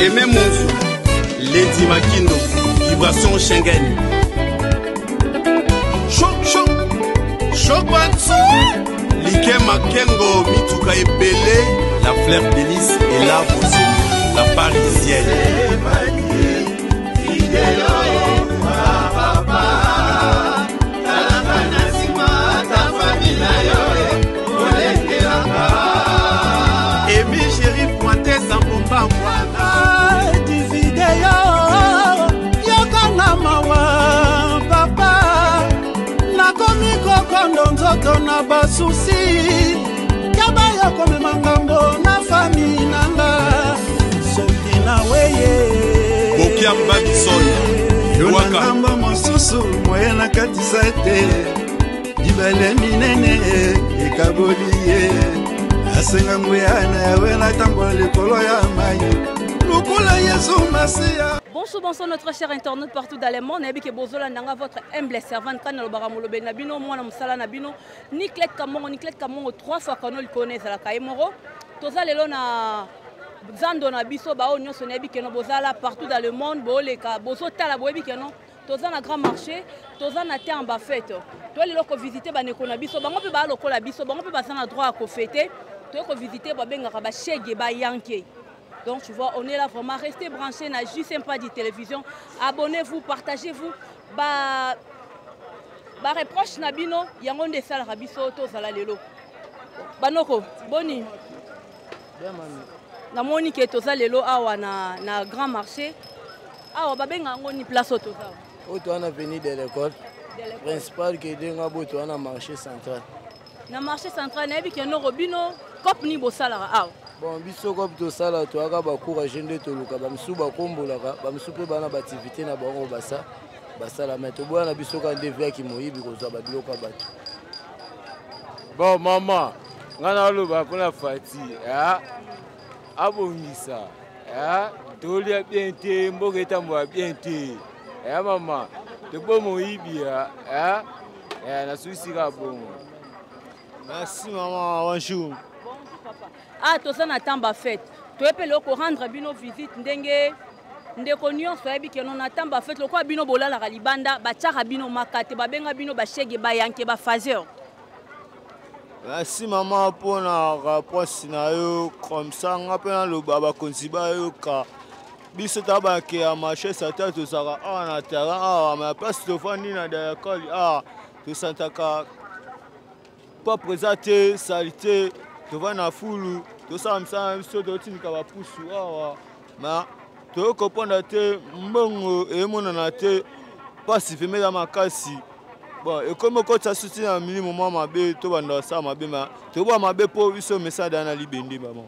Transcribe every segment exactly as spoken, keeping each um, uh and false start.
Aimé Monzou, Lady Makindo, Vibration Schengen. Choc, choc, choc Batso. Liké Makengo, Mituka Ebele, la fleur d'hélice et la Bossé, la parisienne. Emi chéri pointé sans bomba moi di vidéo yokanga mawa papa nakomi kokondo nzoto na basusi yaba yokomema ngambo na fami nanga soki na weye Bokia Babison ngambo mosusu moye na katisa ete libele minene ekaboliye asenga nguyana yawe na tambola likolo ya mayi lukula yesu masiya. Bonjour, bonsoir notre cher internaute partout dans le monde. Nabi ke bozola nanga votre humble servante kana lobara molobe na bino mwana musala na bino ni Clette Kamongo ni Clette Kamongo trois fois kono likone za la kaimoro toza lelo na zando na biso ba onyo so nabi ke no bozala partout dans le monde bo leka bozo tala boyebi ke no toza na grand marché toza na terre en bas fête to lelo ko visiter ba neko na biso bango pe ba lokola biso bango pe ba sana droit à ko fêter to ko visiter ba benga ba shege ba yanke. Donc tu vois, on est là vraiment, restez branchés, n'a juste pas de télévision, abonnez-vous, partagez-vous. Bah, bah reproche nabino, yango de sal rabiso to zala lelo. Banoko, boni. Na moni ke to zala lelo awa na na grand marché. Awa babenga ngoni place to zala. O to ana venu de l'école. Principal ke denga bo to ana marché central. Na marché central na bi ke no robino, cop ni bo sala awa. Bon, biso comme tout ça là, tu as ba courage de tout le cas. Bamsou ba kombola ka, bamsou pe bana activité na bango basa, basa la mettre. Bo na biso ka devia ki moyibi ko za ba biloko batu. Bon maman, ngana lo ba kona fati, ah. Abongisa. Ah, toli a bien té, mboketa mo bien té. Eh maman, de bo moyibi ah. Eh na suisi ka bon. Merci maman, bonjour. Ah, tout ça n'attend pas fait. Tu peux le rendre bino visite ndenge ndeko nyonso yebi ke non attend pas fait. Le quoi bino bola la libanda ba tchara bino makate ba benga bino ba shege ba yanke ba fazer. Merci maman pour na réponse na yo comme ça ngapena lo baba konziba yo ka biso taba ke a marché sa tête to sara ah na terrain ah ma place to fandi na de école ah to santaka pas présenté salité tu vas na foule tout ça me semble so do tin ka ba pusu awa ma to comprendre te mbongo e mona na te pas si fait dans ma kasi bon et comme ko ça soutien un minimum mabe to banda ça mabe ma to ba mabe po biso message na libende maman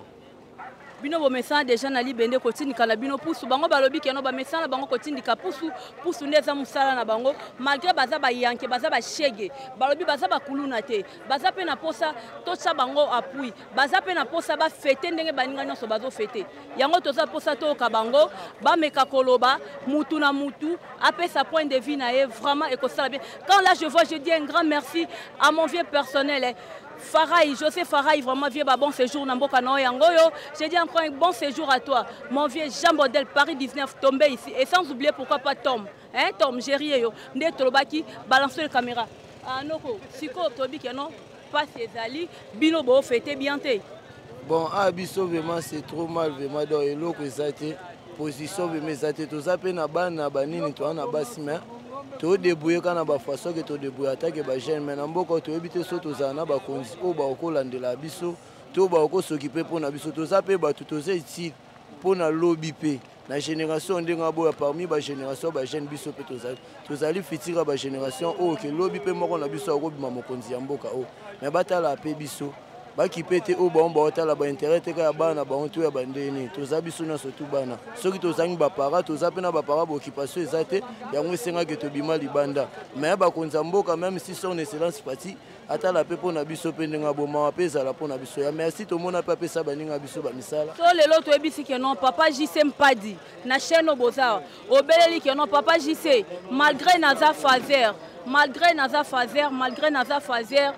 bino bo message déjà na libende ko tindika na bino pusu bango balobi ke no ba message na bango ko tindika pusu pusu ndeza musala na bango malgré baza ba yanke baza ba shege balobi baza ba kuluna te baza pe na posa to tsa bango appui baza pe na posa ba fete ndenge baninga nyonso bazo fete yango toza posa to ka bango ba meka koloba mutu na mutu apesa point de vue na e vraiment et ko sala bien quand là je vois je dis un grand merci à mon vieux personnel eh. Faraï, José Faraï, vraiment vieux bon séjour na mboka na yangoyo. Je dis encore un bon séjour à toi. Mon vieux Jean Baudel, Paris dix-neuf, tombé ici. Et sans oublier pourquoi pas Tom. Hein, Tom, j'ai rien yo. Nde Tolobaki, balance la caméra. Ah non, Siko, Tobi, que non, pas ses alliés. Bino bo, fêté bien té. Bon, ah, biso vraiment c'est trop mal, vraiment. Donc, et l'eau que ça a été, position, mais ça a été tout ça, peine à ban, à banine, toi, à bassime. To débrouiller kana ba façon que to débrouiller attaque ba jeune mais mboko to ebité so to zana ba konzi o ba ko landela biso to ba ko s'occuper pour na biso to za pe ba to to ze ici pour na lobby pe na génération ndenga bo parmi ba génération ba jeune biso pe to za to za li fitira ba génération o ke lobby pe moko na biso ko bima mokonzi ya mboka o mais batala pe biso ba ki pete o ba on ba otala ba intérêt te ka bana ba on to ya bandeni to za biso na surtout bana soki to zangi ba para to za pe na ba para ba occupation ezate ya ngwesenga ke to bima libanda mais ba konza mboka même si son excellence parti atala pe pona biso pe ndenga boma pesa la pona biso ya merci to mona pa pesa baninga biso ba misala so lelo to ebisi ke non papa J C Mpadi na chaîne oboza obeleli ke non papa J C malgré naza fazer malgré naza fazer malgré naza fazer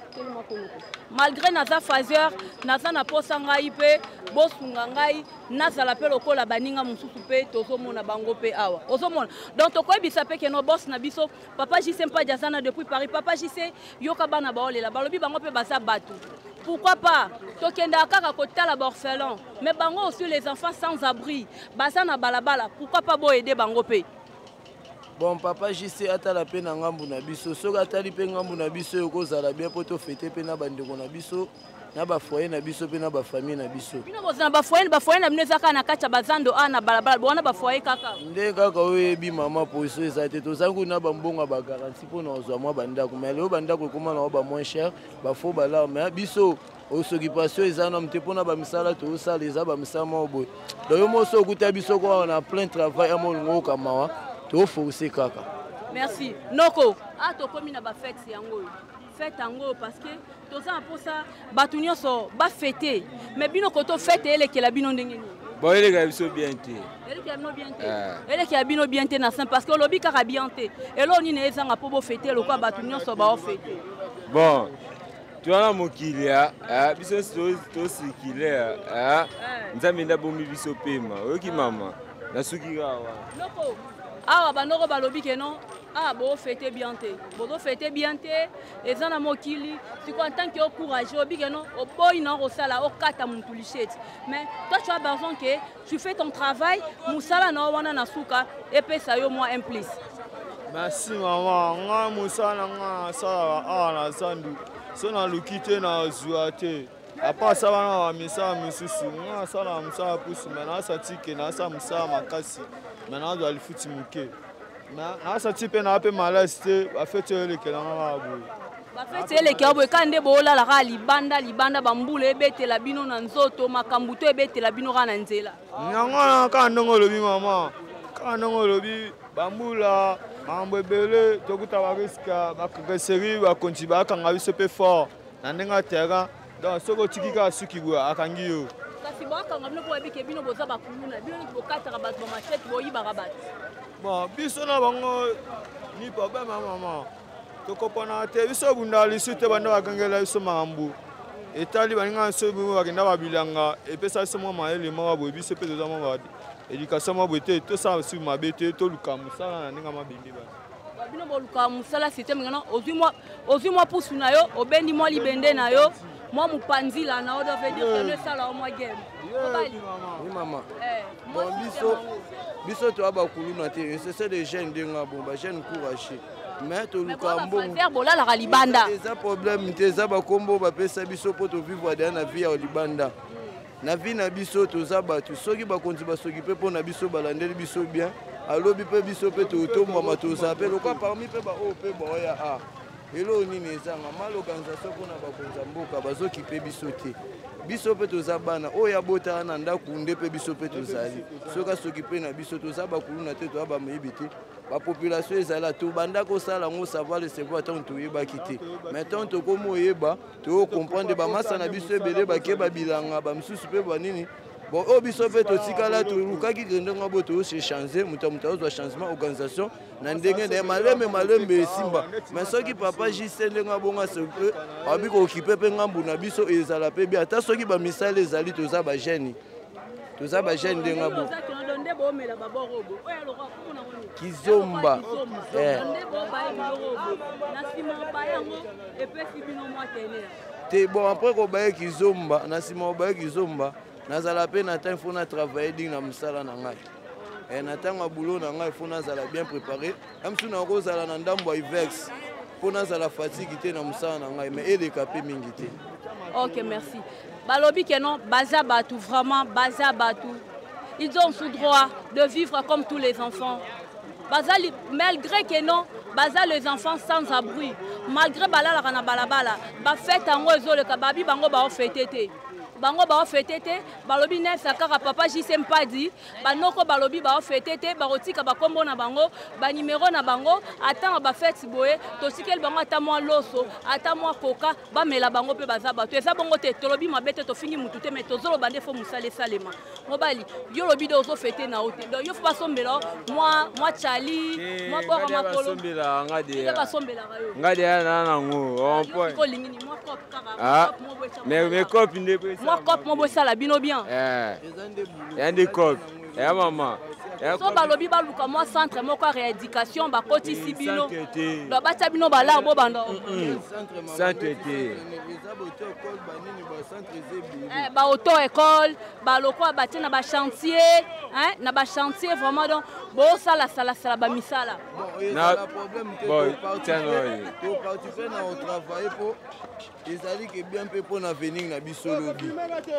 malgré naza phaseur naza na posa ngai pe bosunga ngai nazala pe lokola baninga mosusu pe tozomona bango pe awa ozomona donc tokoyebisa pe ke no boss na biso papa J C mpa jazana depuis Paris papa J C yoka bana baolela balobi bango pe baza batu pourquoi pas tokenda kaka kotala orphelin mais bango aussi les enfants sans abri baza na balabala pourquoi pas bo aider bango pe. Bon, papa, J C atala pe na ngambu na biso. Soka atali pe ngambu na biso yoko zala bien poto fete pe na bandeko na biso. Na ba foyer na biso pe na ba famille na biso. Bino bozana ba foyer ba foyer na bino zaka na kacha bazando ana balabala bona ba foyer kaka. Nde kaka oyebi mama poso ezate tozangu na ba mbonga ba garantie po na ozwa mwa bandako. Mais le bandako koma na ba moins cher, ba fo ba la mais biso occupation ezana mte pona ba misala to sala eza ba misala mo boy. Donc mo so okuta biso ko na plein travail amo ngo kamawa. Kaka. Merci. Noko, ah tokomi na ba fête yango. Fête yango parce que toza pour ça batunyo so ba fêter. Mais bino koto fête ele ke la bino ndenge ni. Bon ele ka biso bien te. Ele ke bino bien te. Ele ke bino bien te na parce que lobi kaka bien te. Elo ni na ezanga po bo fêter lokwa batunyo so ba fêter. Bon. Tu as mon kilia, ah biso to to sikilia, ah. Nzambe ndabomi biso pema. Oki mama. Na suki gawa. Noko. Ah, banoko balobi que non. Ah, bon, fêtez bien te. Bon, fêtez bien te. Et ça, na mokili. Tu en tant que courageux, obi que non. Au boy non, au sala, au kata mon toulichette. Mais toi, tu as besoin que tu fais ton travail. Moussala na wana na suka. Et puis ça yo moi un plus. Merci maman. Nga moussala nga sala ah na sandu. So na lukite na zuate. Apa ça va na misa misusu. Nga sala misa pusu. Maintenant ça tike na sa misa makasi. Maintenant, on doit le foutre mouquet. Mais ça type n'a pas malade, va faire les kelanga. Va faire les kelanga. Quand on est bola la rali banda libanda bamboule bete la bino nanzoto makambuto bete la bino rananzela. Nyanga quand on le vit maman. Quand on le vit bamboula mambebele tokuta ba riska ba keseri ba kontiba kanga biso pe fort. Na ndenga terrain donc soko tikika sukiwa akangiyo. Bon, biso na bango ni problème maman. To kopana te biso bunda lisute banda bakangela biso mambu. Etali baninga so bu bakenda babilanga epesa so mo maele mo bo biso pe toza mo ba. Éducation mo bote to sa su mabete to luka musala na ninga mabindi ba. Bino bo luka musala système ngana ozui moi ozui moi pusu na yo obendi moi libende na yo. Moi, mon panzi là, on doit dire que le salaire moi game. Oui maman. Bon biso, biso to abakulu na te, c'est des jeunes de ngabo, ba jeunes courageux. Mais to lukambo. Faire bola la libanda. C'est un problème, te za ba kombo ba pesa biso po to vivre dans la vie au libanda. Na vie na biso to za ba tu soki ba konti ba soki pe po na biso balandeli biso bien. Alo bi pe biso pe to to mama to za pe lokwa parmi pe ba o pe ba ya a. Elo nini ezanga mal organisation pona bakonza mboka bazokipe biso te biso pe toza bana oya bota na ndako nde pe biso pe tozali soka sokipe na biso toza bakulu na te to ba meyibi te ba population ezala to banda ko sala ngo savoir le savoir tant to yeba kité mais tant to komo yeba to comprendre ba masa na biso ebele ba ke ba bilanga ba msusu pe ba nini. Bon, au biso fait aussi kala to lukaki grendo ngabo to se changer muta muta zo changement organisation na ndenge de malembe malembe simba mais soki papa J C ndenga bonga se que abi ko occuper pe ngambu na biso ezala pe bien ta soki ba misale ezali to za ba jeune to za ba jeune ndenga bo kizomba eh te bon après ko ba kizomba na sima ba kizomba nazala pe na temps faut na travailler ding na musala na ngai et na temps boulot na ngai faut nazala bien préparé même si na ko zala na ndambo ivex faut nazala fatigue te na musala na ngai mais ele kapé mingi te. OK, merci. Balobi que non baza batu vraiment baza batu ils ont ce droit de vivre comme tous les enfants. Baza malgré que non baza les enfants sans abri malgré balala kana balabala ba fête ngo ezole ka babi bango ba fêter te. bango ba fêté te balobi ne sakaka papa J C Mpadi banoko balobi ba fêté te barotika ba kombo na bango ba numéro na bango atanga ba fête boye to sikeli bango ata mwa loso ata mwa koka ba mela bango pe baza bato eza bongo te tolobi mabete to fingi mutu te mais tozolo bande fo musale salema mobali yo lobi de ozo fêté na ote donc yo faut pas sombela moi moi chali moi bora makolo sombela ngade ya sombela rayo ngade na nango on point ko lingini moi cop kaka ah mais mes copes ne peut moi cop mo bosala bino bien eh y des copes eh maman so balobi baluka moi centre moko ya rééducation bakoti si bino do bacha bino bala bo bando centre te eh ba auto école ba lokwa batia na ba chantier hein na ba chantier vraiment donc bo sala sala sala ba misala na problème que tiens to participer na au travail pour ezali que bien peu pour na venir na biso lobi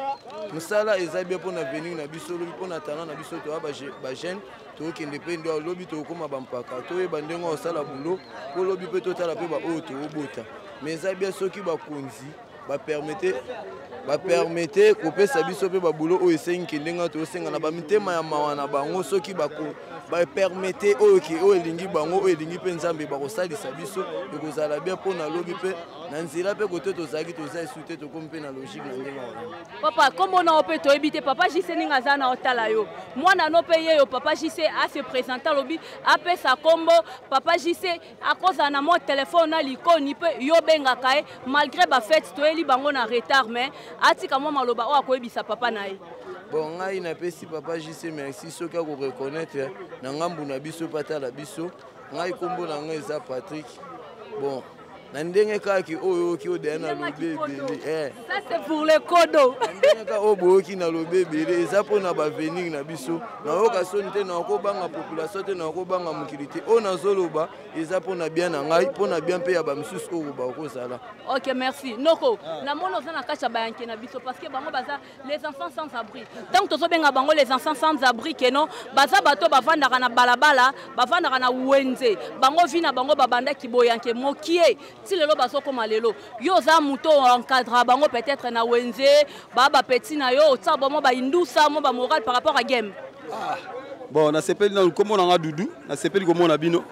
musala ezali bien pour na venir na biso lobi pour na talent na biso to ba ba jeune to ki indépendant lobi to koma ba mpaka to e bandenga osala bulo pour lobi pe to tala pe ba auto obota mais ezali bien soki ba konzi ba permettre ba permettre kopesa biso pe ba bulo o esengi ndenga to senga na ba mitema ya mawana bango soki ba ko ba permettre o ki o elingi bango o elingi pe nzambe ba kosalisa biso ekozala bien pour na lobi pe na nzela pe kote to zaki to za suite to kompe na logique na ndenga wana papa comment na ope to ebite papa J C ninga za na otala yo mwana no pe ye yo papa J C a se présenter lobi ape sa kombo papa J C akoza na mo téléphone na likoni pe yo benga kae malgré ba fête to eli bango na retard mais atika mo maloba o akoyebisa papa na ye bon ngai na pesi papa J C merci soki ko reconnaître na ngambu na biso pata la biso ngai kombo na ngai za Patrick bon na ndenge kaki oyo ki odena lobe bele eh ça c'est pour le kodo ndenge ka obo ki na lobe bele eza pona ba venir na biso na oka sonte na ko banga population te na ko banga mukilité o na zoloba eza pona bien na ngai pona bien pe ya ba misusu o ba ko sala. OK merci noko na mono za na kacha ba yanke na biso parce que bango baza les enfants sans abri donc tozo benga bango les enfants sans abri que non baza bato bavandaka na balabala bavandaka na wenze bango vina bango babanda kiboyanke mokie si lelo basoko malelo yo za muto encadre bango peut-être na wenze baba petit na yo tsa bomo ba indusa mo ba moral par rapport à game ah bon na sepeli na komo na dudu na sepeli komo na bino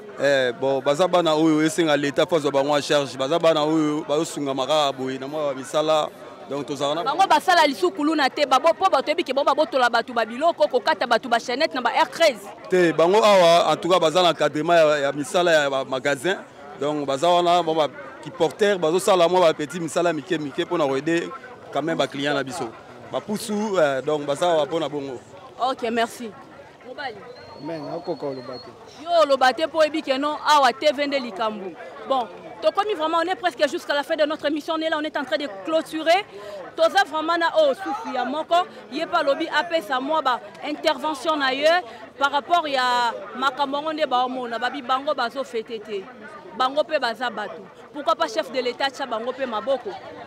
eh bon baza bana oyo esenga l'état face bango en charge baza bana oyo ba yosunga maka boye na mo misala donc tozana bango basala lisukulu na te babo po bato ebiki bo babotola batu babiloko kokata batu ba chaînette na ba R treize te bango awa en tout cas baza na encadrement ya misala ya magasin donc bazawana bon ba qui porteur bazo sala moi ba petit misala mike mike pour na aider quand même ba client na biso ba pousu donc bazawa pona bongo. OK merci mobali men akoko lo baté yo lo baté po ebike non awa te vende likambu bon to comme vraiment on est presque jusqu'à la fin de notre émission on est là on est en train de clôturer toza vraiment na o soufi ya moko yepa lobi apesa moi ba intervention na ye par rapport ya makambo nde ba omona babi bango bazo fêter bango pe baza bato pourquoi pas chef de l'état tcha bango pe maboko.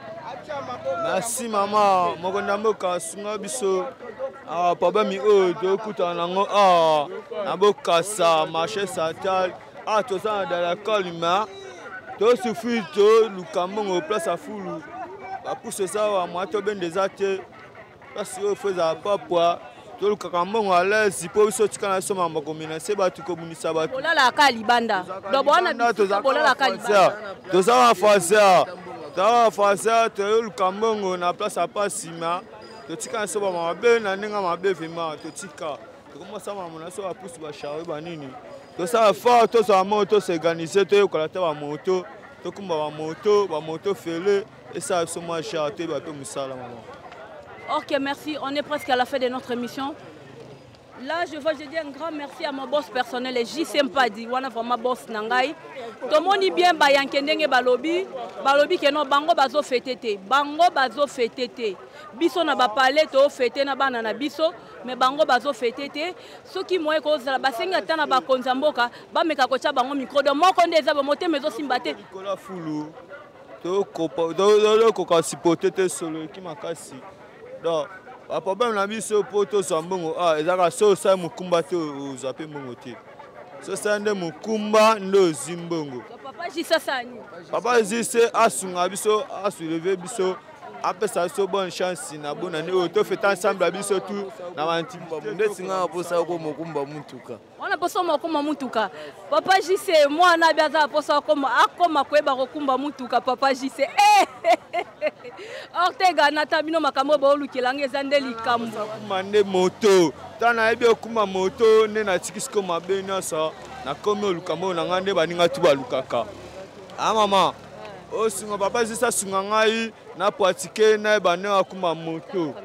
Merci maman mokonda mboka sunga biso ah papa mi o de kuta nango ah na bokasa marché central ah to ça dans la colima to suffit to lukambo place à fulu ba pousse ça wa moi to ben des até parce que faisait pas poids to lukambo à l'aise po biso tikana so mamba komina se ba tukomunisa ba bola la kalibanda do bona biso bola la kalibanda to ça va faire ta fasa to lukambo na place à pas sima to tikana so ba mabe na ninga mabe vima to tika to commence à mona so ba pousse ba charé ba nini to ça fort to ça moto s'organiser to yokola ta ba moto to kumba ba moto ba moto fele et ça so moi charté ba pe musala maman. OK merci on est presque à la fin de notre émission. Là, je veux je dis un grand merci à mon boss personnel, J C Mpadi, wana vraiment boss nangai. To moni bien ba yankendenge balobi, balobi ke no bango bazo fêter, bango bazo fêter. Biso na ba parler to fêter na bana na biso, mais bango bazo fêter. Soki moye ko za basenga tana ba konzamboka, ba meka ko cha bango micro de moko ndeza ba mote mezo simbate. Kola fulu. To ko do ko ka sipoter solo ki makasi. Donc le problème na biso poto sambongo ah ezaka so sa mukumba te ozape mbongo te so sa nde mukumba ndo zimbongo papa J C sani papa J C asunga biso asuleve biso apesa biso bonne chance na bonne année oyo tofeta ensemble biso tout na bantimba nde singa aposa ko mokumba mutuka wana posa mokumba mutuka papa jise mwana biaza posa koma akoma kweba kokumba mutuka papa jise Ortega nata bino makambo ba olukilanga ezande likambo mande moto tana ebi okuma moto ne na tikisiko mabe nyasa na komi olukambo na ngande baninga tu balukaka ah mama o singa papa jisa singa ngai na pratique na bane akuma moto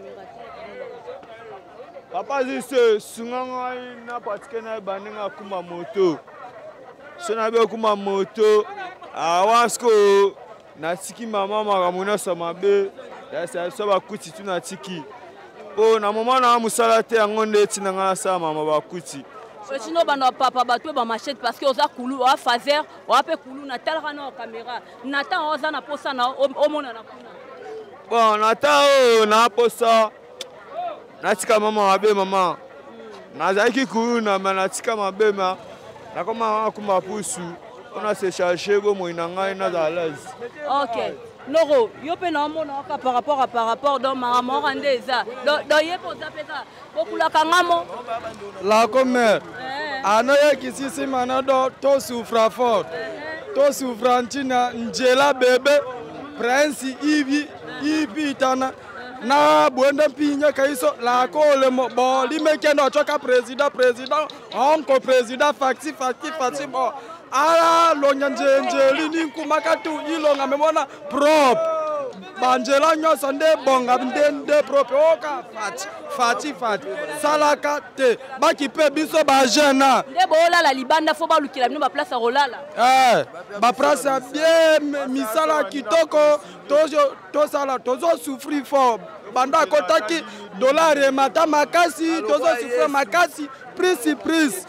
papa jise singa ngai na pratique na bane akuma moto sona be akuma moto awasko na tiki mama makamuna samabe ya sa so bakuti tu na tiki po na mama na musala te ngonde tina nga sa mama bakuti Chino bana papa batwe ba machette parce que oza kulu wa fazer wa pe kulu na talra na caméra nata oza na posa na omona na kuna bon nata o na posa na tika mama wabe mama na zaiki kulu na na tika mabe ma na koma kuma pusu on a se chercher go mo inanga na à l'aise. OK. Noro, yo pe na mona ka par rapport à par rapport dans ma mort andeza. Do ye poza pesa. Bokula kangamo. La comme anoye kisisi manado to souffra fort. To souffrantina njela bebe prince ibi ibi tana na bwenda pinya kaiso la kole mo bo limekendo choka président président onko président facti facti facti bo ala lonyanjenjeli ninkumakatu ilonga memona prop banjela nyosa nde bonga ndende prop oka fati fati fati salaka te bakipe biso ba jena nde bola la libanda fo balukila bino ba place rolala eh ba place bien misala kitoko tozo tosala tozo souffrir fort banda kotaki dollar et mata makasi tozo souffrir makasi prise prise.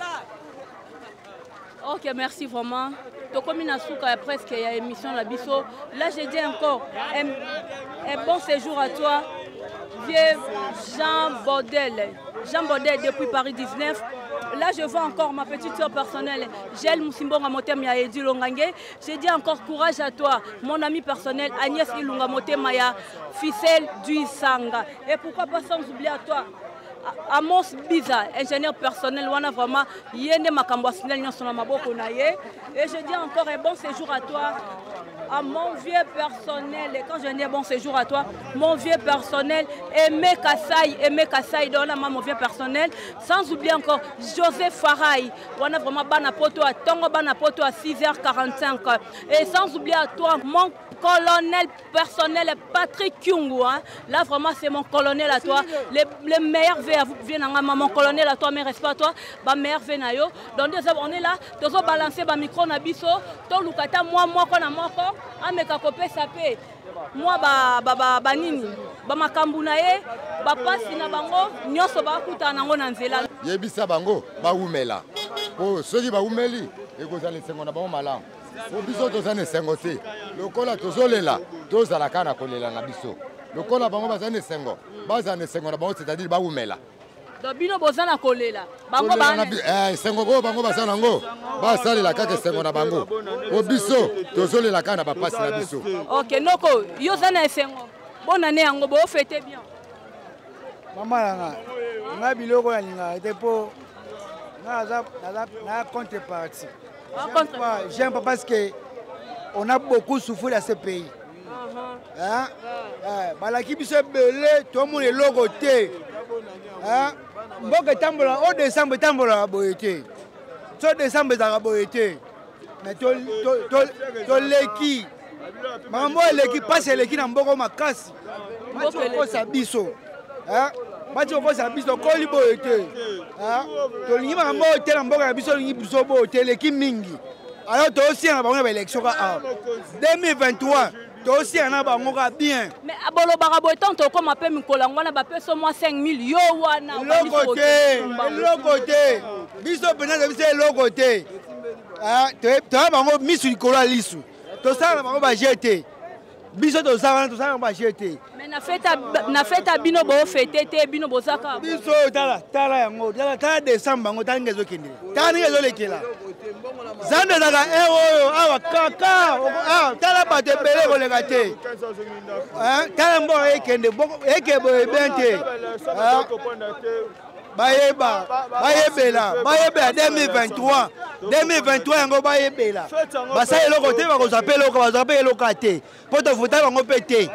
Ok, merci vraiment. Tokomi na souka presque il y a émission la biso. Là je dis encore un, un bon séjour à toi, vieux Jean Baudel. Jean Baudel depuis Paris dix-neuf. Là je vois encore ma petite soeur personnelle, Gel Moussimbonga Motema Edi Longange. Je dis encore courage à toi, mon ami personnel Agnès Ilunga Motema ya Ficelle du Sanga. Et pourquoi pas sans oublier à toi Amos Biza, ingénieur personnel, wana vraiment yende makambo asinel nyonso na maboko na ye. Et je dis encore un bon séjour à toi, à mon vieux personnel. Et quand je dis bon séjour à toi, mon vieux personnel, Aimé Kassai, Aimé Kassai, dona mon vieux personnel. Sans oublier encore Joseph Farai, wana vraiment bana poto à Tongo bana poto à six heures quarante-cinq. Et sans oublier à toi mon colonel personnel Patrick Kyungu, hein. Là vraiment c'est mon colonel à toi. Les, les meilleurs vœux à vous viennent à mon colonel à toi, mes respects à toi, bah meilleurs vœux na yo. Donc on est là, tous on balancer ba micro na biso, to lukata moi moi qu'on a moi quoi, ah mais kakopé sapé, moi ba ba ba ba nini, ba makambu na ye, ba pasi na bango, nyoso ba kuta nango na nzela. Yebisa bango ba umela, oh ceux ba umeli, et que ça les sengo na bango malam. Pour biso tozane sengo te lokola tozolela tozala kana kolela na biso lokola bango bazane sengo bazane sengo na bango c'est-à-dire ba umela do bino bozana kolela bango ba eh sengo go bango bazana ngo ba salela kaka sengo na bango pour biso tozolela kana ba pasi na biso. OK noko yo zana sengo bonne année yango bo fêter bien mama yanga nga biloko ya linga ete po na za na contrepartie. J'aime pas parce qu'on a beaucoup souffert dans ce pays. Hein? Balaki biso belé, tout le monde est logoté. Hein? Mbok tambola, au décembre tambola boyete. Au décembre za boyete. Mais to to to leki. Mambo leki passe leki na mboko makasi. Mboko ko sa biso. Hein? Bacho ko sa biso ko li boyete. Hein? To lingi mambo te na mboko ya biso lingi biso boyete leki mingi. Alors toi aussi on a une élection en deux mille vingt-trois. Toi aussi on a un bien. Mais abolo barabo étant comme appelle Mikola ngwana ba peso moi cinq mille yo wana le côté le côté biso bena biso le côté ah toi bango misu Nicolas lisu to ça bango ba jeter biso to ça to ça ba jeter Mais na fête bino bo fête te bino bozaka. Biso tala tala yango tala tala décembre ngo tala ngezo kende. Tala ngezo lekela. Zande daga e oyo awa kaka ah tala ba te bele ko leka te. Hein tala mbo e kende eke bo e bente. Bayeba bayebela bayebela deux mille vingt-trois deux mille vingt-trois yango bayebela. Basa eloko te ba ko zapela ko ba zapela eloko te. Poto futa bango pété.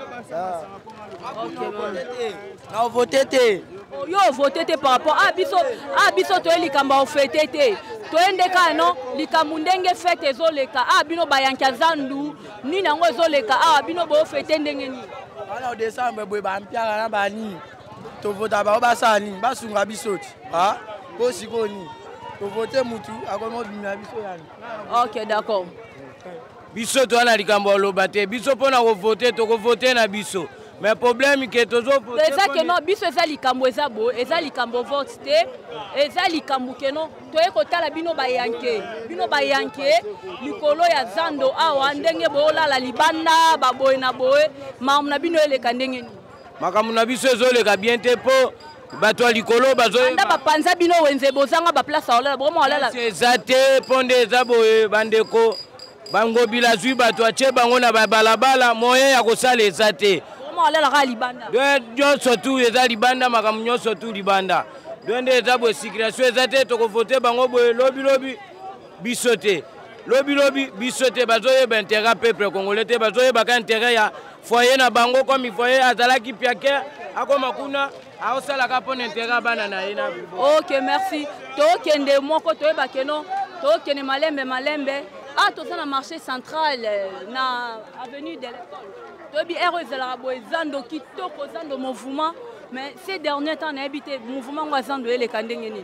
Na voté te. Yo voté te par rapport à biso à biso to likamba ofete te. To endeka no likambu ndenge fete ezoleka a bino bayanka zandu ni nango ezoleka a bino bo fete ndenge ni. Ala décembre boy ba mpiaka na bani. To vota ba basani basunga bisoti. Ah ko sikoni. To voté mutu akomo bimya biso yani. OK d'accord. Biso to ana likambo loba te biso pona ko voter to ko voter na biso mais problème que tozo voter eza que non biso eza likambo eza bo eza likambo vote te eza likambo que non to eko tala bino bayanke bino bayanke likolo ya zando awa ndenge bola la libanda baboye na boye mamu na bino eleka ndenge ni makamu na biso ezoleka bien te po bato likolo bazo anda bapanza bino wenze bozanga ba place olala bomo olala eza te ponde eza boye bandeko bango bila zui bato ache bango na balabala moyen ya kosala eza te bomo olala ka libanda de surtout eza libanda makamu nyonso tu libanda donde eza bo sécurité eza te to ko voter bango boye lobi lobi biso te lobi lobi biso te bazoye ba intérêt peuple congolais te bazoye ba intérêt ya foyer na bango comme foyer azalaki piake akoma kuna aosala ka pona intérêt bana na ina. OK merci to kende moko to ba keno to kene malembe malembe ah to na marché central na avenue de l'école to bi heureuse la boezando kitoko zando mouvement mais ces derniers temps na habité mouvement wa zando ele kandenge ni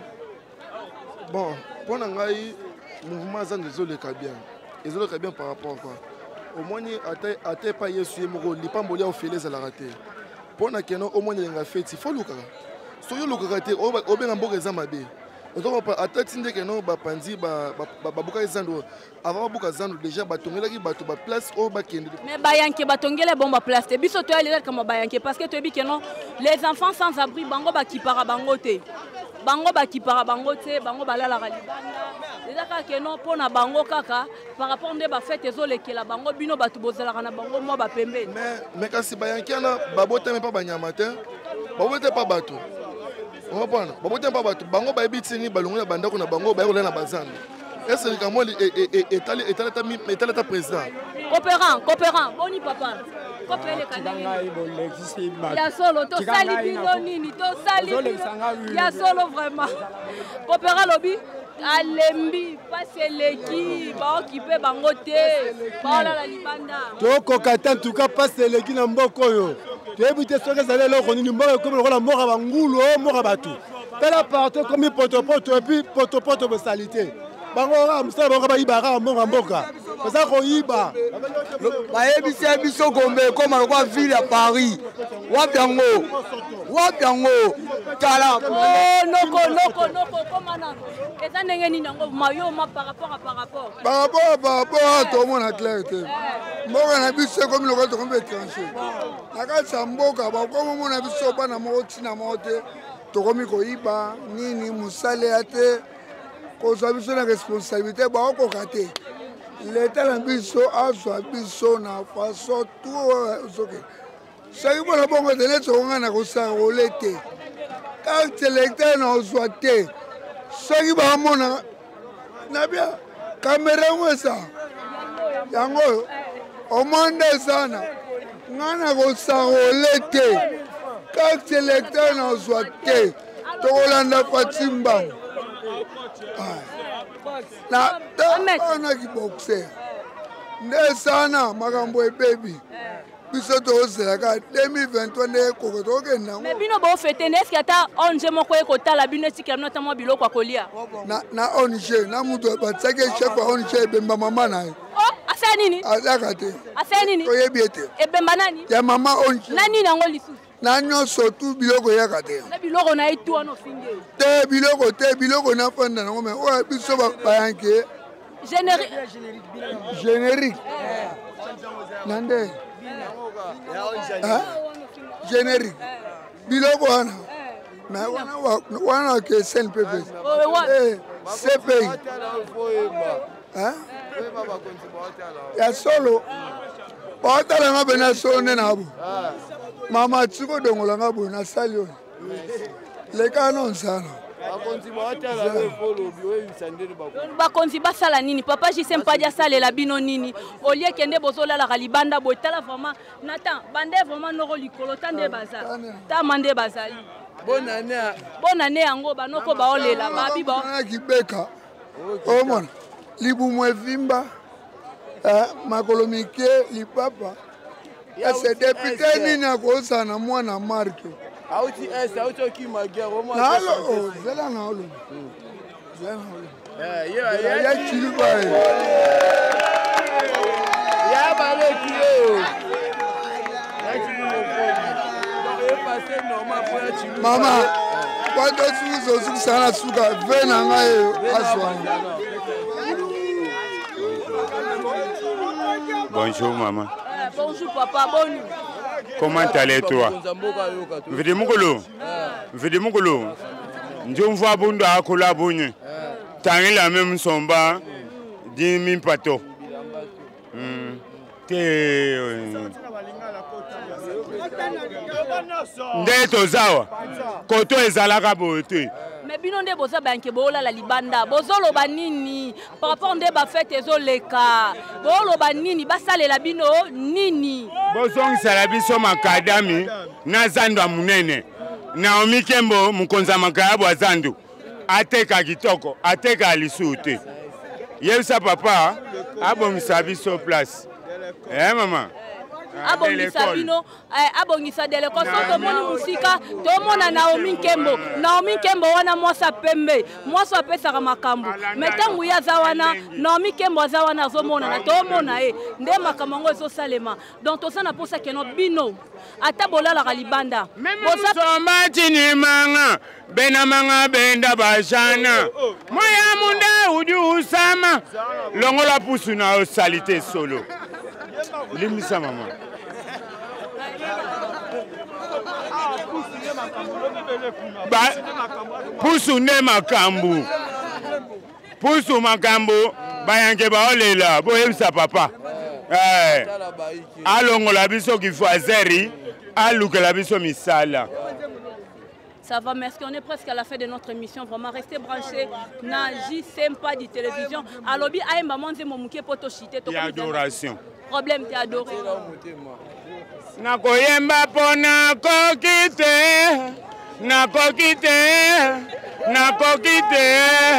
bon pour ngai mouvement zando zoleka bien ezoleka bien par rapport quoi au moins ate ate pa yesu moko lipamboli au fele za la raté pour na keno au moins lenga feti faut luka so yo luka te o benga mboka za mabe ozo pa atati ndeke no ba panzi ba ba buka zando avant buka zando déjà batongela ki bato ba place o ba kende mais bayanke batongela bomba place te biso to aller comme bayanke parce que to bi keno les enfants sans abri bango ba kipara bango te bango ba kipara bango te bango balala ka libanda déjà ka keno pona bango kaka par rapport nde ba fête ezolekela bango bino bato bozala kana bango mo ba pembe mais mais kasi bayanke na babota même pas banyama te babota pas bato on va prendre babote pas bato bango ba ebitini balongo na bandako na bango ba yola na bazando est-ce que kamoli étalé étalé ta étalé ta président coopérant coopérant boni papa coopérer kananga ya solo to sali bino nini to sali ya solo vraiment coopérant lobby alembi paseleki ba occupé bango te ba la libanda to kokata en tout cas paseleki na mboko yo Débute ce que ça allait là, on est mort comme la mort à Bangoulou, mort à Batou. Tel appartement comme potopoto et puis potopoto de salité. Bangora, Moussa Bangaba Ibara, mort à Boka. C'est ça qu'on y va. Bayebi c'est biso gombe comme à ville à Paris. Wabiango. Wabiango. Kala. Oh noko noko noko comment et ça n'est ni nango mayo ma par rapport à par rapport. Par rapport à par rapport à tout le monde a clarté. Moi on a vu c'est comme le reste comme étranger. Aka samboka ba comme on a vu ça bana moti na mote. To komi ko iba nini musale ate ko sabi so na responsabilité ba ko kate. L'état na biso azwa biso na façon tout soke. C'est bon la bongo de lettre on a ko sa rolete. Quand l'électeur na ozwa te. Soki ba mona na bia kamera mwesa yango omonde sana ngana ko sarolete ka selecteur na zwate to kolanda Fatimba na na ki boxer nde sana makambo e baby biso to ozela ka deux mille vingt-trois ne ko to ke nango mais bino bo fete ne est-ce que ata onje moko ko tala bino tikela notamment biloko akolia na na onje na mutu batsake chef onje bemba mama na oh asa nini azaka te asa nini to yebi te e bemba nani ya mama onje nani nango lisu na nyonso tu biloko yaka te na biloko na itu ono finge te biloko te biloko na fanda nango me o biso ba yanke générique générique nande générique biloko wana mais wana wana ke C N P P C P I ya solo baotala nga bena solo nde na bo mama tsiko dongola nga boye nasali oyo leka nonsala bakonzi basala nini papa J C mpadi asalela bino nini olie kende bozolalaka libanda boye tala vraiment natan bande vraiment noko likolo ta nde baza tama nde bazali bonane yango banoko baolela babi bakibeka omona libumu evimba makolo mike lipapa ese depute nini akozala na mwana marke auti est auti okima guerre au moins nalo zela nalo zela nalo eh ya ya chiliba ya bale kio ya chiliba donc e passé normal pour ya chiliba mama kwando suzo sukusana suka vena ngayo aswana. Bonjour maman. Euh, bonjour papa, bonjour. Comment allez toi? Vidi mukulu. Vidi mukulu. Njumva bundu akula bunye. Tangi la même somba di mimpato. Hmm. Te Nde tozawa. Koto ezalaka bote. Mais bino nde boza banke bola la libanda bozolo banini par rapport nde ba fête ezoleka bolo banini basalela bino nini bozong sala biso makadami na zandu munene Naomi Kembo mukonza makaya bwa zandu ateka kitoko ateka alisute yebisa papa abongisa biso place eh mama abongisa bino abongisa dele ko so to moni musika to mona Naomi Kembo Naomi Kembo wana mwasa pembe mwasa pesa makambo metangu ya zawana Naomi Kembo zawana zo mona na to mona e nde makamango zo salema donc to sana posa keno bino ata bolala galibanda bosa somba tini manga bena manga benda bajana moya munda udu usama longola pusu na salite solo limisa mama ba pusu ne makambu pusu makambu bayange baolela boyebisa papa eh alongola biso kifazeri alukela biso misala. Ça va, merci. On est presque à la fin de notre émission. Vraiment, restez branchés. Na J C mpadi télévision. Alobi aimba monze momuke poto chite. Adoration. Problème t'es adoré. Nakoyemba pona kokite. Nakokite. Nakokite.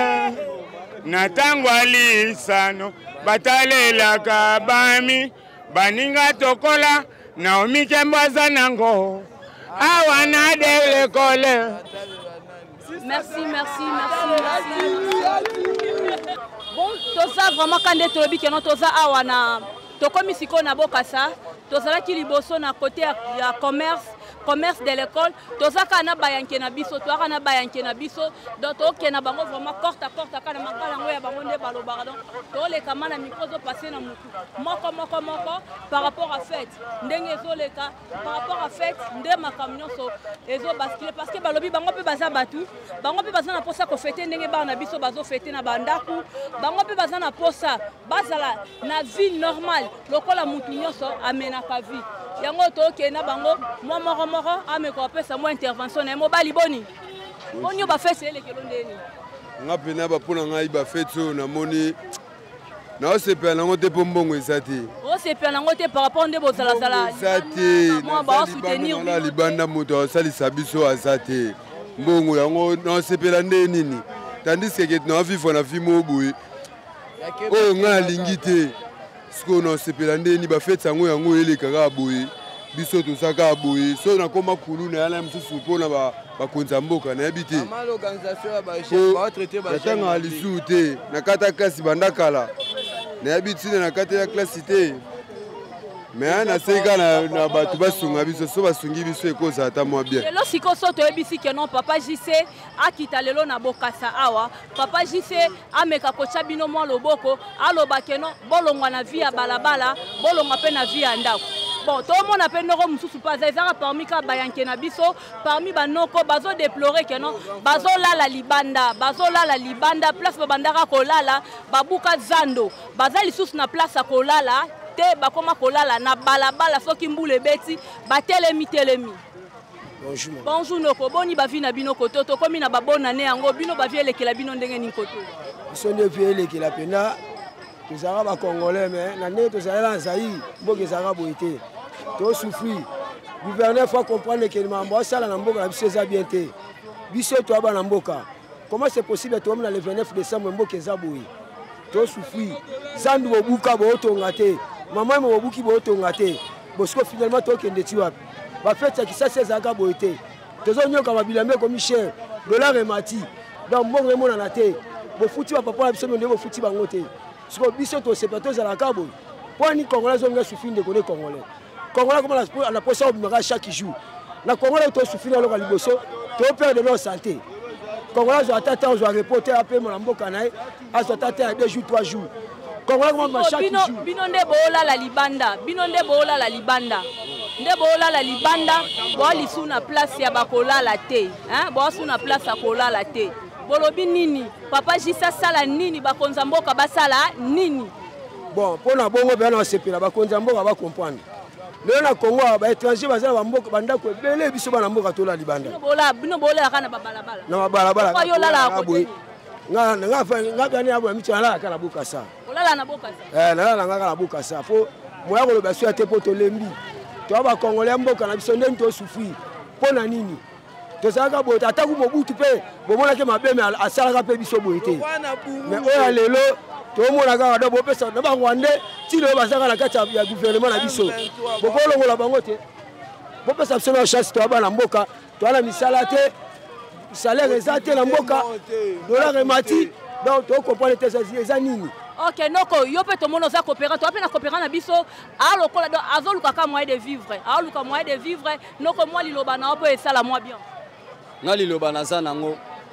Natangwa lisano. Batalela kabami. Baninga tokola. Naomi Kembo zanango. Awana de l'école. Merci, merci, merci, merci. Bon, tout ça vraiment quand des tolobi que non tout ça awana. To komi siko na bokasa. To ça qui liboso na côté ya commerce. Commerce de l'école, tout ça kana bayanke na biso, to kana bayanke na biso, donc to na bango vraiment corte à corte kana makala ngo ya bango nde balo baradon. To le kama na micro zo passer na mutu. Moko moko moko par rapport à fête. Ndenge zo le ka par rapport à fête, nde makamnyo so ezo basculer parce que balobi bango pe baza batu, bango pe baza na posa ko fêter ndenge ba na biso bazo fêter na bandaku, bango pe baza na posa bazala na vie normale, lokola mutu nyoso amena ka vie. Yango to ke na bango mo moko moko ameko pesa mo intervention na mobali boni onyo ba fese ele kelo ndeni ngapi na ba pona ngai ba fetso na moni na o sepela ngo te pombongo ezati o sepela ngo te par rapport nde bozala zala ezati mo ba soutenir na libanda moto asali sabiso azati mbongo yango na sepela ndeni nini tandis que na vivre na fimo boye o nga lingite sko na sepela ndeni ba fetsa ngo yango ele kaka boye biso to saka boye so na koma kulu na yana msusu pona ba bakonza mboka na habité mal organisation ya ba chef ba traiter ba chef na lisu te na kata classe bandakala na habité na kata ya classe te mais na seka na na batu basunga biso so basungi biso ekoza ata mwa bien lelo siko so to ebisi ke non papa J C akita lelo na bokasa awa papa J C ameka kocha bino mwa loboko aloba ke non bolongwa na vie ya balabala bolongwa pe na vie ya ndako bon tout le monde appelle noko mususu pas ezaka parmi ka bayanke na biso parmi banoko bazo déplorer que non bazo lala libanda bazo lala libanda place babandaka kolala babuka zando baza lisusu na place ya kolala te bakoma kolala na balabala soki mbule beti batelemi telemi. Bonjour. Bonjour noko boni bavi na bino koto to komi na babona ne yango bino bavi elekela bino ndenge ni koto. Biso ne vi elekela pena tozala ba congolais mais na ne tozala na Zaïre mboka ezala boité. To souffrir. Gouverneur faut comprendre que mambo sala na mboka na biso eza bien te. Biso to aba na mboka. Comment c'est possible to na le vingt-neuf décembre mboka eza boyi. To souffrir. Zandu bobuka bo tonga te. Maman mo bobuki bo tonga te. Bosco finalement to kende tiwa. Va faire ça qui ça c'est zaka boité. Tozo nyoka mabilambe comme Michel. Dollar et mati. Donc bon vraiment na la terre. Bo futi ba papa biso ndé bo futi bango te. Siko biso to sepato za la kabo. Pour ni congolais on nga souffrir de connaître congolais. Congolais comme la la poste au chaque jour. La congolais to souffrir dans le liboso. To perdre de leur santé. Congolais zo atata zo reporter après mon mboka nae. Azo atata deux jours trois jours. Congolais comme chaque jour. Bino ndé bola la libanda. Bino ndé bola la libanda. Nde bola la libanda bo lisu na place ya bakola la te hein bo su na place ya kola la te bolobi nini papa jisa sala nini bakonza mboka basala nini bon pona bongo bana osepela bakonza mboka ba comprendre le na Congo ba étranger bazala ba mboka banda ko bele biso bana mboka tola libanda bola bino bola kana babalabala na babalabala ko yo lala ko nga nga fa nga bani abo mi tsala kana buka sa olala na boka sa eh na la nga kana buka sa po moya ko lo ba su ate po to lembi to ba congolais mboka na biso ndeni to souffrir pona nini to saka bo tata ku mobutu pe bo mona ke mabeme asala pe biso boité mais oya lelo to mona ka do bo pesa na ba ngwande ti lo ba saka na kati ya gouvernement na biso bo ko longola bango te bo pesa biso na chance to ba na mboka to ala misala te salaire ezate na mboka dollar emati donc to comprendre te ça nini. Ok, noko, yo pe to mono za coopérant, to ape na coopérant na biso, a lokola do azoluka ka moyen de vivre, a luka moyen de vivre, noko moi liloba na opo esala moi bien. Na liloba na za nango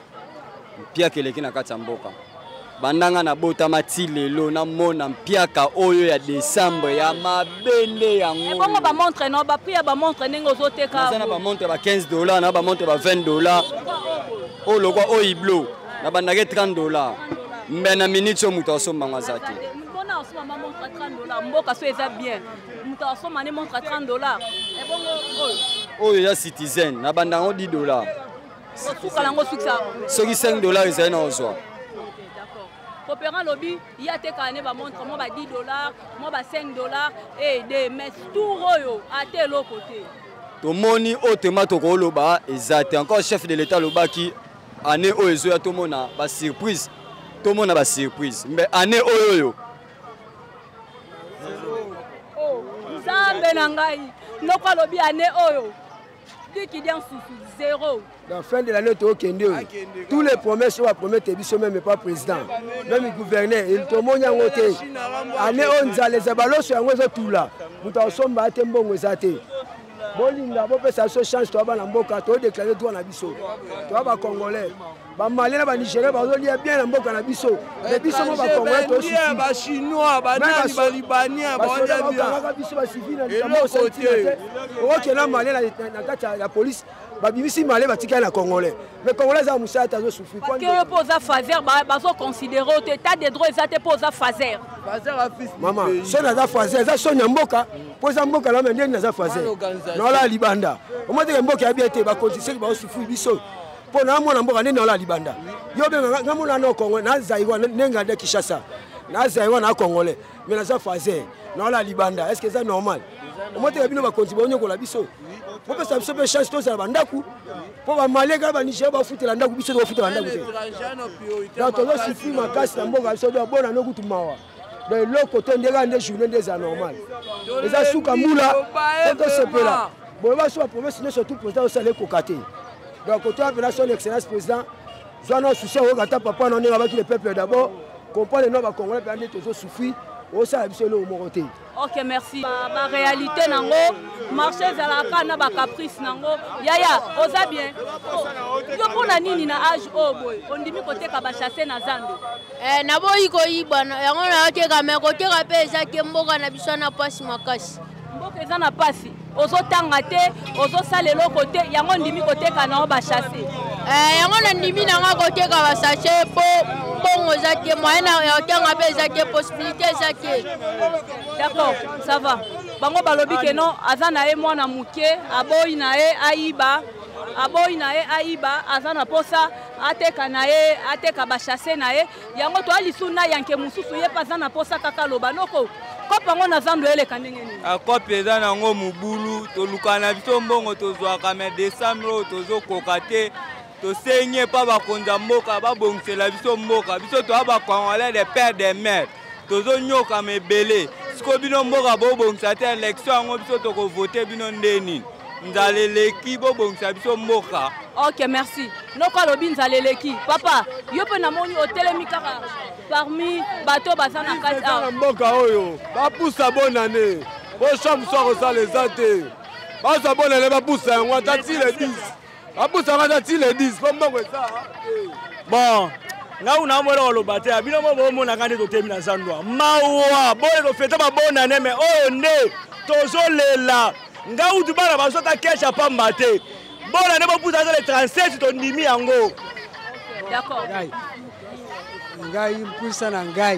pia keleki na kati ya mboka. Bandanga na bota mati lelo na mona mpiaka oyo ya décembre ya mabende yango. E bongo ba montre no ba prix ba montre nengo zoteka. Na ba montre ba quinze dollars, na ba montre ba vingt dollars. O lokwa o iblo, na bandage trente dollars. Mbena minute muto asomba ngazati. Mbona asoma ma montre trente dollars, mboka so eza bien. Muto asoma ne montre trente dollars. E bongo oyo. Oyo ya citizen, na bandango dix dollars. Suka lango suksa. Soki cinq dollars ezali na ozwa. Coopérant lobby, il y a des canets ba montre moi ba dix dollars, moi ba cinq dollars et des mais tout royo à tel côté. To moni o tomato ko loba ezate encore chef de l'état loba qui année o ezo ya to mona ba surprise. Tout le monde a une surprise. Mais année oyo. Oh, Zambe nangai. Non pas lobby année oyo. Qui qui dit en souffle zéro. Dans la fin de l'année, tous les promesses sont promettre biso même pas président, même le gouverneur. Il tout le monde a voté. Année on a les abalos sur un tout là. Nous avons somba tembongo ezate. Bolinga bo pesa so chance to ba na mboka to déclarer droit na biso. To ba congolais. Ba malien na ba nigérien ba zo lia bien na mboka na biso. Mais biso mo ba congolais to sufi. Ba chinois ba nani ba libanien ba on a bien. Ba biso ba sufi na ndamo côté. O ke na malien na kati ya police ba bimisi malien ba tika na congolais. Mais congolais za musa ta zo sufi. Parce que posa fazer ba ba zo considérer au état des droits ezate posa fazer. Fazer a fils. Maman, so na za fazer za so nyamboka. Posa mboka na ndeni na za fazer. La libanda au moins de mboka bien te ba continuer ba souffrir biso pour na mona mboka nene na libanda yo be ngamona na Congo na Zaïre nenga de Kinshasa na Zaïre na congolais mais na za fazer na la libanda est-ce que c'est normal au moins de bino ba continuer onyo ko la biso po pesa biso be chance to za bandaku po ba malega ba Niger ba futela ndaku biso do futela ndaku te na to zo souffrir makasi na mboka biso do bona no kutumawa de l'autre côté ndega nde journée des anormal les asuka mula to sepela bon va sur promesse surtout président au salaire kokaté donc côté appela son excellence président zwana souci au gata papa non avec le peuple d'abord comprendre les noms congolais pendant toujours souffrir au salaire biso le moroté. Ok, merci. Ma réalité nango marché zalaka na ba caprice nango yaya oza bien yo pona nini na âge o boy ondimi côté ka ba chasser na zando eh na boyi ko yibana yango na yote ka me côté ka pe eza ke mboka na biso na pasi makasi mboka soki eza na pasi ozotanga te ozosala eloko te yango ndimi koteka nango bachasse yango na ndimi nango koteka bachasse po mbongo eza te moyen ya kotanga mpe eza te possibilité eza te. D'accord, ça va. Bango balobi ke non aza na ye mwana moke aboyi na ye ayiba aboyi na ye ayiba aza na posa ateka na ye ateka bachasse na ye yango to alisu na yanke mosusu ye mpe aza na posa kaka loba noko kope yango na zando eleka ndenge nini akope eza nango mobulu toluka na biso mbongo tozwaka me desambre oyo tozokoka te tosenye mpa bakonza mboka babongisela biso mboka biso toa bacongolais de père de mare tozonyoka mebele siko bino mboka bobongisa te élection yango biso tokovote bino nde nini nzala eleki bobongisa biso mboka. Ok, merci. Noko alobi nzala eleki papa yo mpe namoni otelemi kaka parmi bato baza na kati awa mboka oyo bapusa bonane bochambre soir osala eza te baza bonane bapusa yango ata ti le dix bapusa yango ata ti le dix po mbongo eza bon ngau na mwela oloba te bino mo bomonaka nde totemi na zandwa mawa boye tofete babonane me oyo nde tozolela ngau tu bana bazota kesha pamba te bonane bopusa aza le trente-sept tondimi yango. D'accord. Ngai mpusa na ngai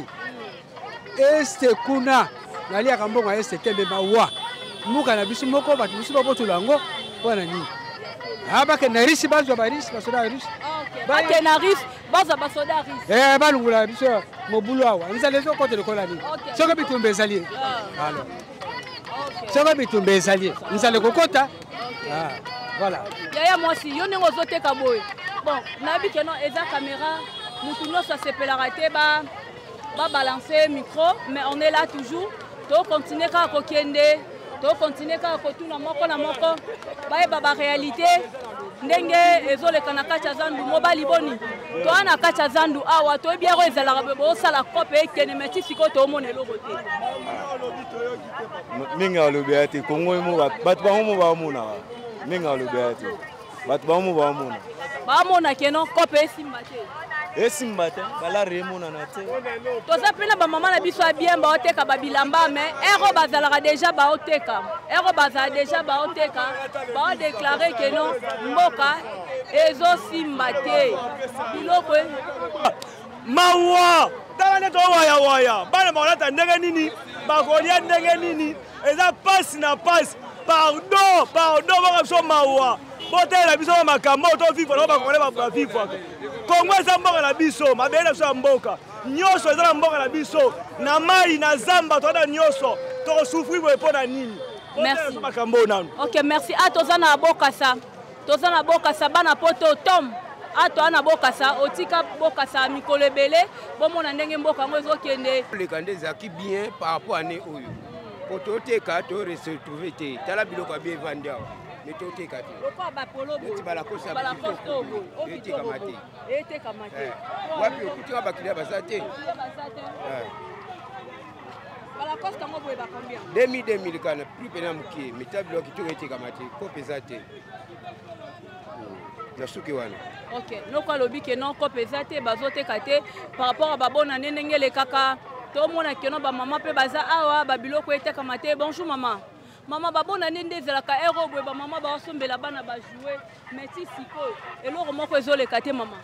este kuna naliaka mbongo ya este tembe mawa muka na biso moko bato biso babotolo yango mpona nini abake na risi bazwa barisi basoda risi bake na risi bazwa basoda risi eh balungula biso mobulu awa nzala ezokota lokola nini soki bitumba ezali alors soki bitumba ezali nzala ekokota voilà yaya mwasi yo ndenge ozoteka boye bon nayebi keno eza caméra mutu nyonso asepelaka te babalancer micro mais on est là toujours tokontinue kaka kokende tokontinue kaka kotuna moko na moko bayeba baréalité ndenge ezoleka na kati ya zandu mobali boni toa na kati ya zandu awa toyebi yango ezalaka boye bosala kope ekende meti sikoyo toomona eloko te mingi alobea te kongo bato bango mo baomonaka mingi alobea te bato bango mo baomona baomona keno kope esimba te esimba te balare emonana te toza mpe na bamama na biso ya bien baoteka babilamba me ero bazalaka deja baoteka ero bazala deja baoteka baodeklare keno mboka ezosimba te biloko mawa tala nde towayawaya bana bakolata ndenge nini bakolia ndenge nini eza pasi na pasi pardon pardon boka biso mawa botelela biso makambo tovivre nango bakongole bavivwaka kongo eza mboka na biso mabele na biso ya mboka nyonso eza na mboka na biso na mai na zamba toada nyonso tokosufri boye mpo na nini merci makambo nanu. Ok, merci. A toza na bokasa toza na bokasa bana poto tom a toa na bokasa otika bokasa mikolo ebele bomona ndenge mboka yango ezokende leka nde ezalaki bien par rapport ane oyo po toteka toretrouve te tala biloko ya bien evandi awa me toteka te neti balakosa etekama te wapi okutika bakilia baza te demi demi kana plus pena mokie meta biloko kitoko etekama te kope eza te na suki wana. Ok, noko alobi ke non kope eza te bazoteka te par rapport a babona ndenge elekaka tomona keno bamama mpe baza awa babiloko etekama te. Bonjour mama. Mama babona nde ezalaka ero boye bamama baosombela bana bajoue meti sikoyo eloko moko ezoleka te mama.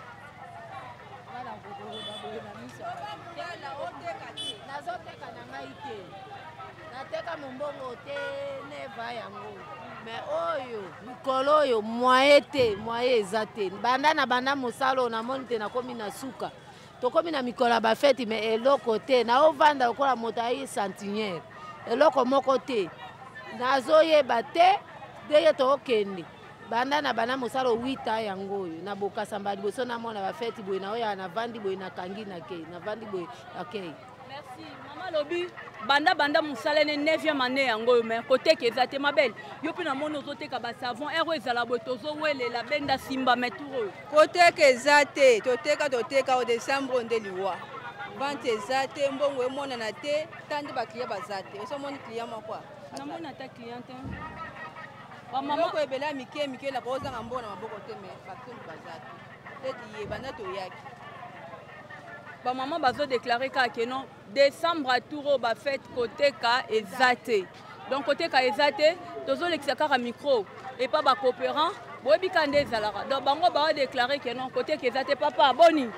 Nazoteka na ngai te nateka mombongo te neva yango me oyo mikolo oyo mwaye te mwaye eza te banda na banda mosala namoni te nakomi na suka tokomi na mikolo ya bafeti me eloko te naovanda lokola moto ayi santiniere eloko moko te nazoyeba te ndenge tookende banda na banda mosala wita yango oyo na bokasamba liboso namona bafeti boye naoya navandi boye nakangi nakei navandi boye nakei. Merci. Maman lobi banda banda musala ne neuvième année yango mais côté ke ezate mabel yo pe na mono zoteka ba savon ero ezala botozo wele la benda simba meturo côté ke ezate toteka toteka au décembre nde liwa vente ezate mbongo emona na te tande ba client bazate eso moni client makwa na mona ta cliente ba mama ko ebela mike mike la koza ngambona maboko te mais facture bazate te banda to yaki ba maman bazo déclarer ka que non décembre à touro ba fête côté ka ezate donc côté ka ezate tozolekisa kaka micro et pas ba coopérant boyebi ka nde ezalaka donc bango ba déclarer que non côté kezate papa boni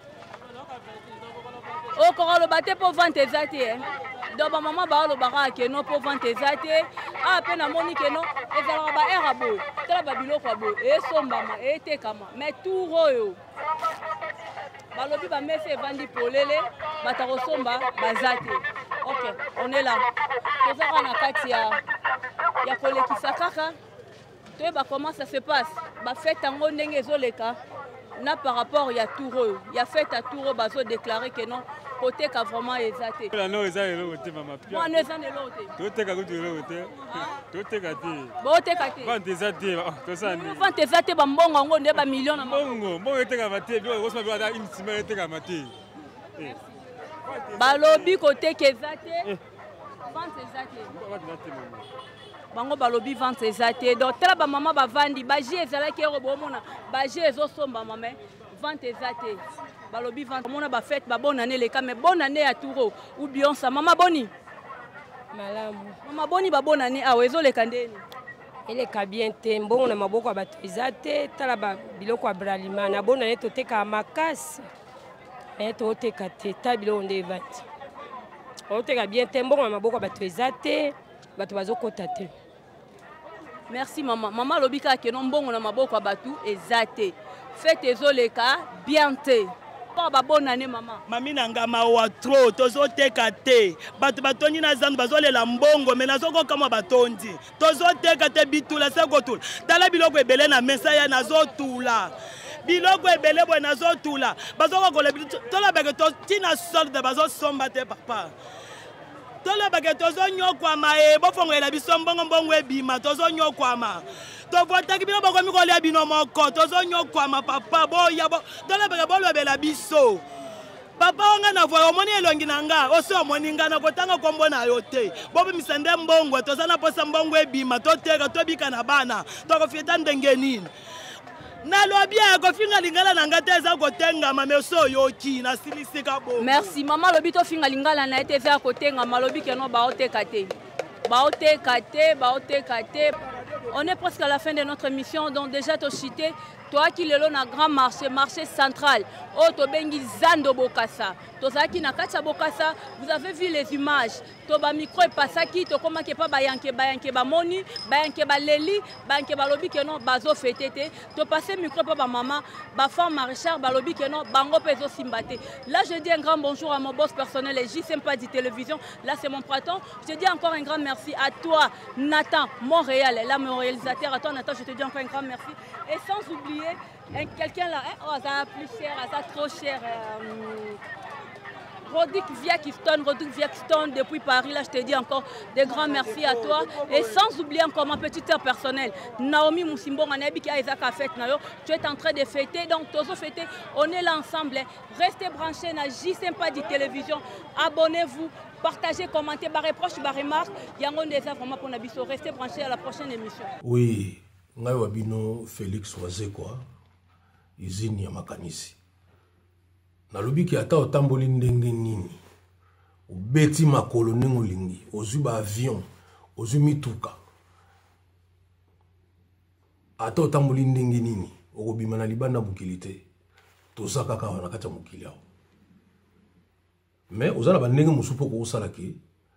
okoloba te mpo vente eza te donc bamama baolobaka ke no mpo vente eza te a mpe namoni ke no ezalaka baere ya boye tala babiloko ya boye esombama etekama mais tour oyo balobi bamesi evandi polele bata kosomba baza te ok on est là tozaka na kati ya ya kolekisa kaka toyeba comment ça se passe bafete yango ndenge ezoleka na par rapport ya tour oyo ya fete ya tour oyo bazodéclare ke non côté ka vraiment ezate non eza eloko te mama pia mwana eza na eloko te toteka kutu eloko te toteka te boteka te vente eza te tosani vente eza te bambongo yango nde bamillion na mbongo mbongo etekama te biloko ekosima biloko ata une semaine etekama te balobi koteka eza te vente eza te bango balobi vente eza te donc tala bamama bavandi baji ezalaki ero bomona baji ezosombama me vente eza te balobi vente mona bafete babonne année leka mais bonne année ya touro ou bien ça mama boni malamu mama boni babonne année awa ezoleka ndeni eleka bien te mbongo na maboko ya bato eza te tala biloko ya bralima na bonne année toteka makasi me tooteka te ta biloko nde evandi oteka bien te mbongo na maboko ya bato eza te bato bazokota te. Merci maman. Maman lobi ka ke non mbongo na maboko ya bato eza te fete ezoleka bien te. Ba bonne année maman. Mami nanga mawa trop tozoteka te. Bato batondi na zandu bazolela mbongo mais nazoko kama batondi. Tozoteka te bitula sekotula. Tala biloko ebele na mesa ya nazotula. Biloko ebele bo nazotula. Bazoko kola tola beke to tina solde bazosomba te papa. Tola beke tozo nyokwama e bofongela biso mbongo mbongo ebima tozo nyokwama. Tovotaki bino bakomi kolia bino moko tozo nyokwama papa boya bo tola beke bolobela biso. Papa onga na voya omoni elongi nanga oso omoni ngana kotanga kombo na yo te. Bobi misende mbongo tozana posa mbongo ebima toteka tobika na bana tokofieta ndenge nini. Nalobi akofinga lingala na ngata eza kotenga mameso yoki na silisika bo. Merci maman lobi to finga lingala na ete eza kotenga malobi keno baoteka te. Baoteka te, baoteka te. On est presque à la fin de notre émission donc déjà to cité toi qui le na grand marché marché central oh to bengi Zando Bokassa tozaki na kati Bokassa vous avez vu les images to ba micro epasaki to koma ke pa bayanke bayanke ba moni bayanke ba leli bayanke ba lobi ke non bazo fetete to passer micro pa ba maman ba femme Marichard ba lobi ke non bango pezo simbate. Là je dis un grand bonjour à mon boss personnel et J Sympa du télévision là c'est mon patron. Je dis encore un grand merci à toi Nathan Montréal là mon réalisateur à toi Nathan je te dis encore un grand merci et sans oublier quelqu'un là, hein? Oh, ça a plus cher, ça a trop cher. Euh, Rodic Viakiston, Rodic Viakiston depuis Paris, là je te dis encore des grands merci à toi. Et sans oublier encore ma petite sœur personnelle, Naomi Moussimbo, tu es en train de fêter, donc tous fêter, on est là ensemble. Restez branchés na J Sympa du télévision, abonnez-vous, partagez, commentez, barre reproche, barre remarque. Il y a un des vraiment pour Nabiso. Restez branchés à la prochaine émission. Oui. Ngai wabino Félix Wazekwa izini ya makanisi nalobi ki ata otamboli ndenge nini ubeti makolo ningo lingi ozwi ba avion ozwi mituka ata otamboli ndenge nini okobima na libanda mokili te toza kaka wana kati ya mokili awo mais ozala bandenge mosusu mpo kokosala ke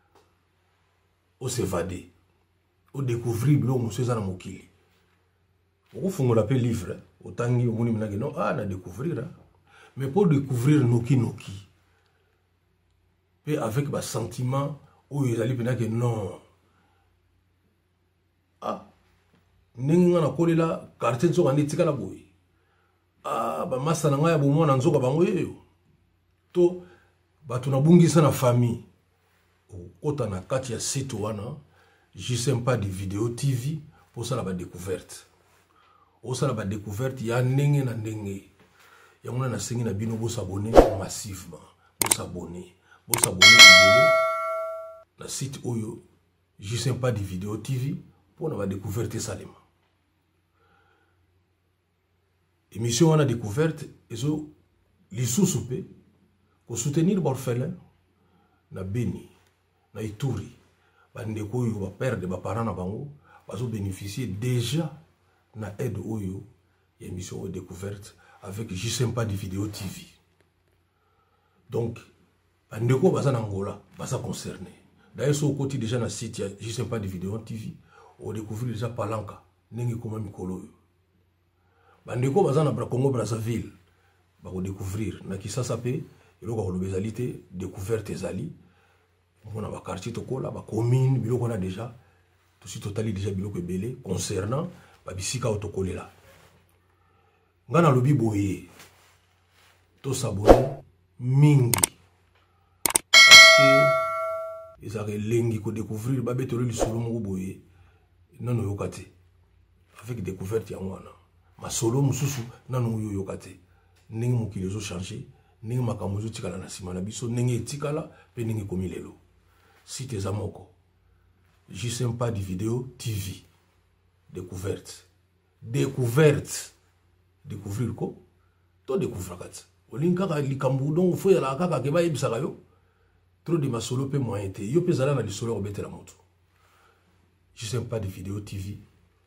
osevade odécouvrir biloko mosusu eza na mokili. Au fond, on l'appelle livre. Autant que vous n'avez non, ah, on a découvrir. Mais pour découvrir Noki Noki, et avec un sentiment où il allait dire que non. Ah, n'enga na kole la quartier nso ngani tika la boy. Ah, ba masa na ngaya bomo na nzoka bango yeyo. To ba tunabungisa na famille. Kota na kati ya site wana, J Sympa di vidéo T V pour ça la ba découverte. Osala ba découverte ya ndenge na ndenge ya mona na sengi na bino bo s'abonner massivement bo s'abonner bo s'abonner na site oyo J Sympa di vidéo T V pour na ba découverte salema émission wana découverte ezo lisusu pe ko soutenir l'orphelin na Beni na Ituri bandeko oyo baperdre baparent na bango bazobénéficier déjà na aide oyo ya émission oyo découverte avec Jisempa di Vidéo T V. Donc bandeko baza na Angola baza concerné. D'ailleurs so côté déjà na site ya Jisempa di Vidéo T V on découvrir déjà Palanka ndenge koma mikolo oyo. Bandeko baza na Congo Brazzaville ba ko découvrir na Kisasa pe eloko ko lobezalité découverte ezali on a ba quartier tokola ba commune biloko na déjà tout si totali déjà biloko ebele concernant ba bisika otokolela ngana lobi boye to sabone mingi parce que ils avaient lengi ko découvrir ba betolo lisolo mo boye non yokate avec découverte ya mwana ma solo mususu nanu yo yokate ndenge mokili ezo changer ndenge makambo ezo tikala na nsima na biso ndenge etikala mpe ndenge ekomi lelo site eza moko Jisempa di Vidéo T V découverte découverte découvrir ko to découvrir kati olingi kaka likambo donc fo yala kaka ke bayebisaka yo trop de masolo mpe moyen te yo mpe ezala na lisolo ya kobetela moto Jisempa di Vidéo T V.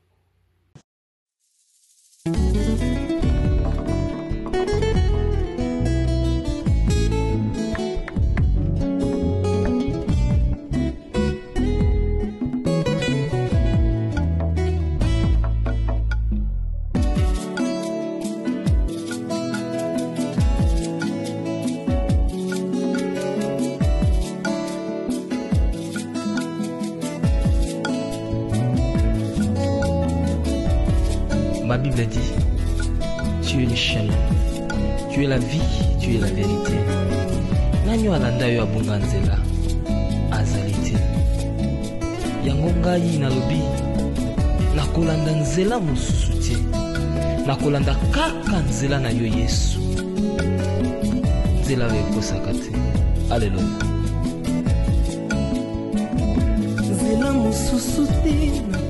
Ma Bible dit, tu es le chemin, tu es la vie, tu es la vérité. Nanyo alanda yo abunga nzela azalite. Yango ngai nalobi nakolanda nzela mosusu te. Nakolanda kaka nzela na yo Yesu. Nzela yo ekosaka te. Alleluia. Nzela mosusu te.